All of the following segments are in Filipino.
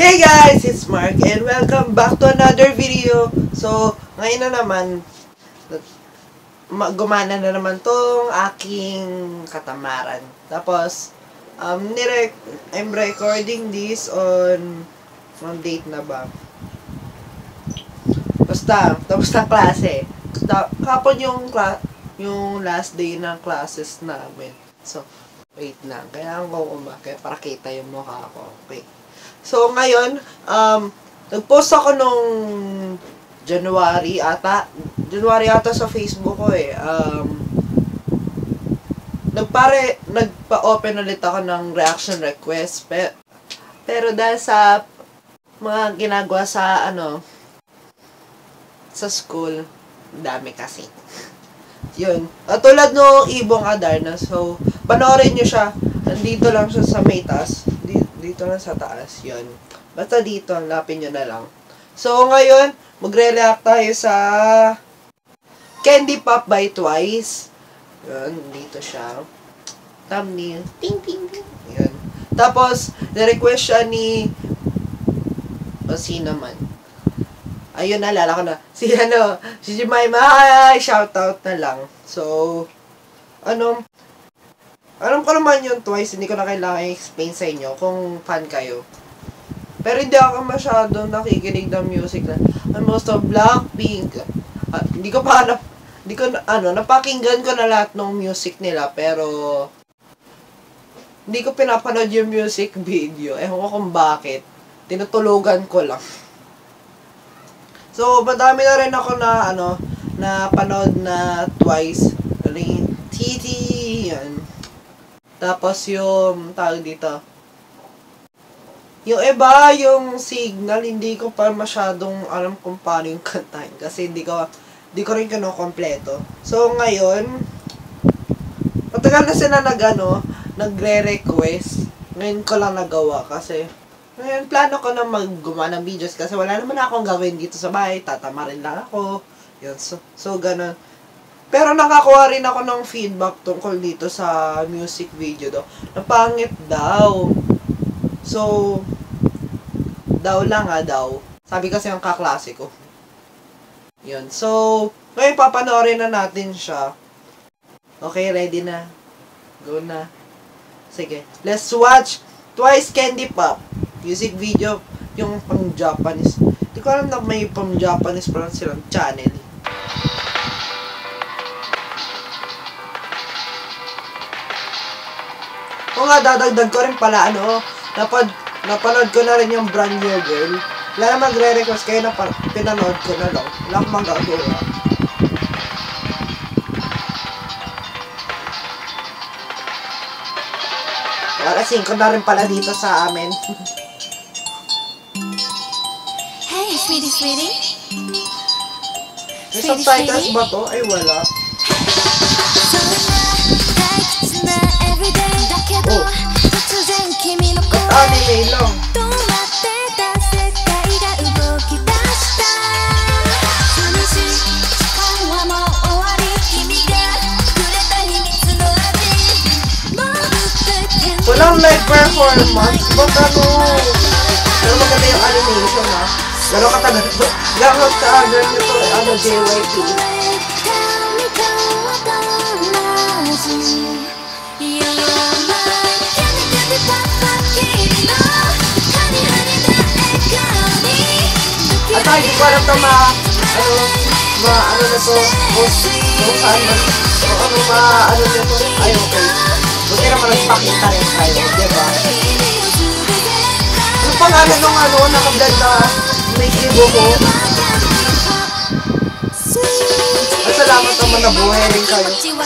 Hey guys, it's Mark and welcome back to another video. So, ngayon na naman, gumana na naman tong aking katamaran. Tapos, I'm recording this on date na ba? Basta, tapos na klase. Kapon yung last day ng classes namin. So, wait lang. Kailangan ko kumakit para kita yung mukha ko. Okay. So, ngayon, nag-post ako nung January ata sa Facebook ko eh. Nagpa-open ulit ako ng reaction request. Pero dahil sa mga ginagawa sa, sa school, dami kasi. Yun. Tulad nung Ibong Adarna. So, panoorin nyo siya. Nandito lang siya sa may taas. Dito lang sa taas. Yun. Basta dito, hanapin nyo na lang. So, ngayon, magre-react tayo sa Candy Pop by Twice. Yun. Dito siya. Thumbnail. Ting, ting, ting. Yun. Tapos, na-request siya ni sino man. Ayun, naalala ko na. Si Jemima. Hi! Shoutout na lang. So, alam ko naman yung Twice, hindi ko na kailangan i-explain sa inyo kung fan kayo. Pero hindi ako masyadong nakikinig ng music na most of Blackpink. Napakinggan ko na lahat ng music nila, pero hindi ko pinapanood yung music video. Ewan ko kung bakit. Tinutulugan ko lang. So, madami na rin ako na panood na Twice. TT, yan. Tapos yung, tawag dito, yung iba, yung Signal, hindi ko pa masyadong alam kung paano yung kantahin. Kasi hindi ko rin kinukompleto. So, ngayon, matagal na sila nagre-request. Ngayon ko lang nagawa kasi, ngayon, plano ko na gumawa ng videos kasi wala naman akong gawin dito sa bahay. Tatamarin lang ako. Yun, so ganun. Pero nakakuha rin ako ng feedback tungkol dito sa music video daw. Napangit daw. So, daw. Sabi kasi ang kaklase ko. Yun. So, ngayon papanoorin na natin siya. Okay, ready na? Go na. Sige. Let's watch Twice Candy Pop. Music video. Yung pang-Japanese. Hindi ko alam na may pang-Japanese pa lang silang channel. O nga, dadagdag ko rin pala, napanood ko na rin yung Brand New Girl. Wala na magre-request kayo na pinanood ko na lang. Wala akong magagawa. Alasing ko na rin pala dito sa amin. Hey, sweetie. May subtitles ba to? Ay, wala. Oh. Anime lang. Walang live performance. Ba't pero maganda yung animation ha. Gano'n katagal ito. Gano'n sa girl nito, JYP. At hindi ko alam ito na to, kung saan man, na to, ay okay. Buti naman nagpakita rin tayo, diba? Ano pangalan nung nakablog na may ibo ko? At salamat naman na buhay rin kayo.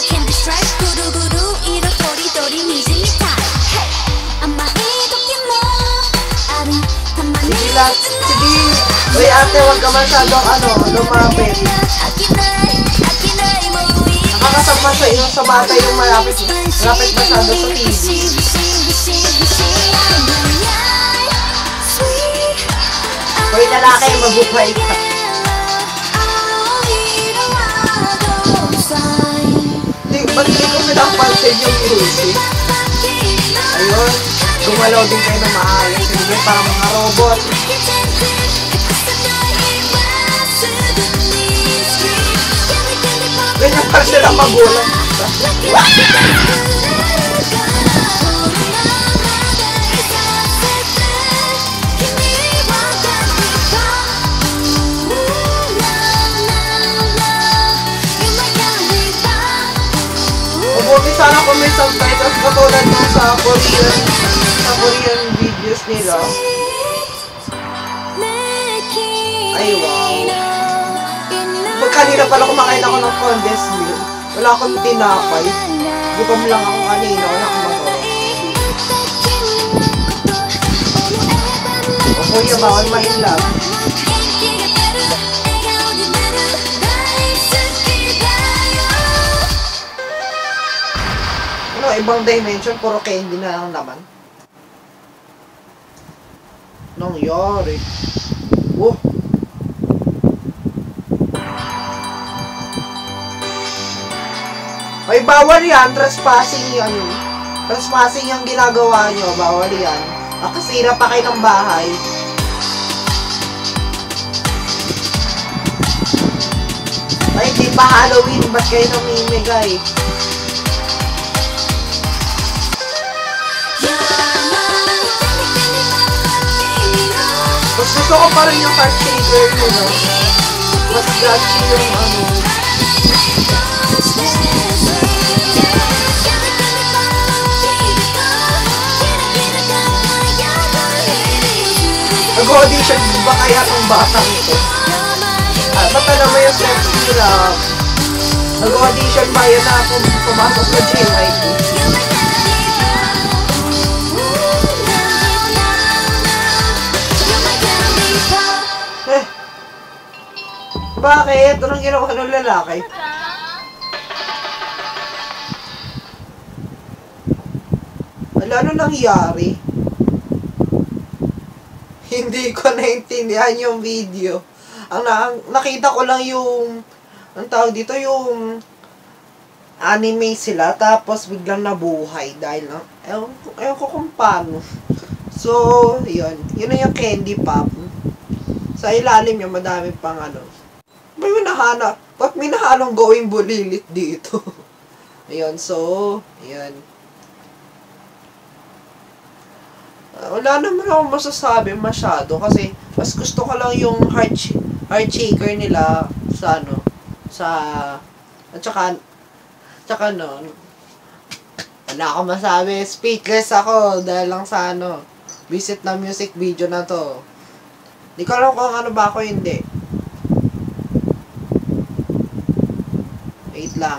Sige, uy ate, huwag ka masyadong lumapit. Nakakasama sa iyo sa bata yung malapit masyado sa TV. Uy lalaki, mabuhay ka. Ba't hindi ko pinapansin yung music? Ayun. gumalaw din kayo na maayos. Hindi parang mga robot. Ganyan pa sila magulang. Mabuti sana kung may subtitles katulad nung sa Korean videos nila. Ay, wow. Kanina pala kumakain ako ng condensed milk. Wala akong tinapay. Gutom lang ako kanina. Wala akong magawa. O kuya, bawal mainlove. Ano, ibang dimension, puro candy na lang naman. Nangyari. Oh. Ay, bawal yan. Trespassing yan. Trespassing yung ginagawa nyo. Bawal yan. Nakasira pa kayo ng bahay. Ay, di pa Halloween. Ba't kayo namimigay? Mas gusto ko pa rin yung heart shaker mo, no? Mas gotcha yung ano. Nag-audition ba kaya itong batang ito? Bata naman yung sex nila. Nag-audition ba yan na kung pumasok sa JYP? Bakit? Anong ginawa ng lalaki? Wala, ano nangyari? Hindi ko naintindihan yung video. Ang nakita ko lang yung, ang tawag dito, yung anime sila, tapos biglang nabuhay dahil na, ewan ko kung paano. So, yun. Yun na yung candy pop. Sa ilalim niya, madami pang ano. May nahanap. Ba't may nahalong going bulilit dito? Ayun, so, ayun. Wala naman ako masasabi masyado kasi mas gusto ko lang yung heart shaker nila sa ano, sa, at saka no, wala akong masabi, speechless ako dahil lang sa ano, visit na music video na to. Di ko alam kung ano ba ako, hindi. Wait lang.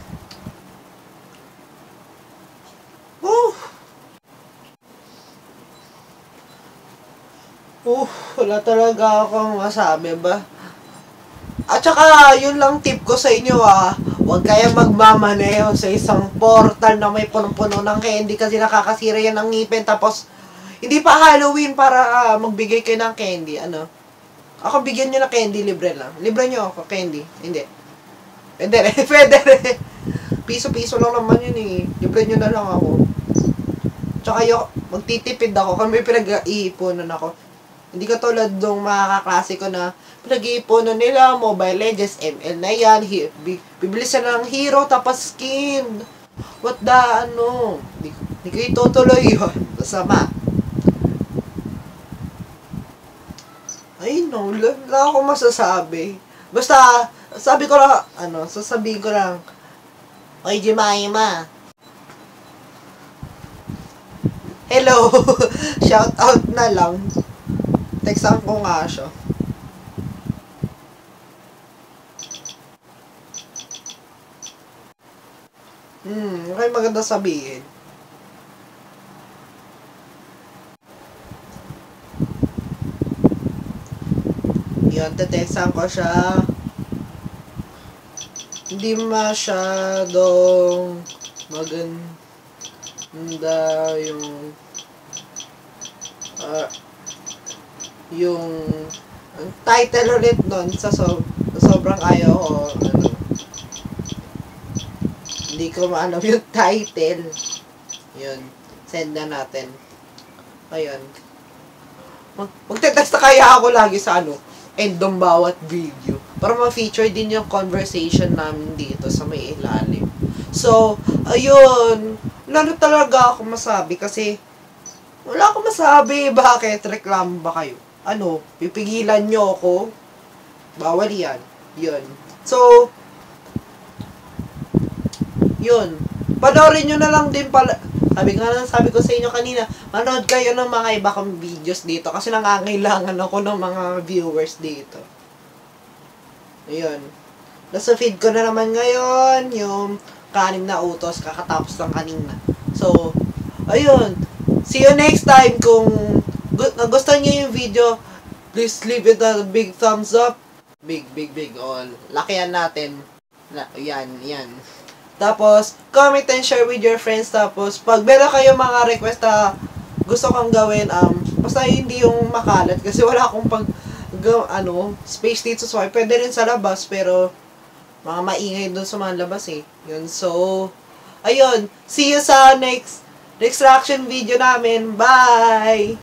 Wala talaga akong masabi ba. At saka, yun lang tip ko sa inyo huwag kayong magmamaneho sa isang portal na may punong-puno ng candy kasi nakakasira yan ng ngipin. Tapos, hindi pa Halloween para magbigay kayo ng candy. Ano? Ako bigyan nyo na candy, libre lang. Libre nyo ako, candy. Hindi. Pwede rin. Pwede rin. Piso-piso lang naman yun eh. Libre nyo na lang ako. Tsaka magtitipid ako kung may pinag-iipunan ako. Hindi katulad nung mga kaklase ko na pinag-iipunan nila, Mobile Legends, ML na yan, bibili sila ng hero, tapos skin. What the, ano? Hindi ko itutuloy yun. Masama. Ay, no, wala akong masasabi. Basta, sabi ko lang, sasabihin ko lang, oy, Jemima. Hello! Shout out na lang. Textan ko nga siya. Okay, maganda sabihin. Yun, textan ko siya. Hindi masyadong maganda yung title ulit nun sa sobrang ayaw ko, hindi ko maalam yung title. Yun, send na natin. Ayan. Magte-text na kaya ako lagi sa end ng bawat video. Para ma-feature din yung conversation namin dito sa may ilalim. So, ayun. Lalo talaga ako masabi kasi wala akong masabi. Bakit? Reklamo ba kayo? Pipigilan nyo ako? Bawal yan. Yun. So, yun. Panoorin nyo na lang din pala. Sabi ko sa inyo kanina, manood kayo ng mga iba kong videos dito kasi nangangailangan ako ng mga viewers dito. Ayun. Nasa feed ko na naman ngayon yung kanim na utos, kakatapos lang kanina. So, ayun. See you next time. Kung gusto niyo yung video, please leave it a big thumbs up. Big. All. Lakihan natin. Yan. Tapos, comment and share with your friends. Tapos, pag meron kayo mga request na gusto kong gawin, basta hindi yung makalat. Kasi wala akong space dito sa pwede rin sa labas, pero mga maingay dun sa mga labas eh. Yun, so, ayun. See you sa next reaction video namin. Bye!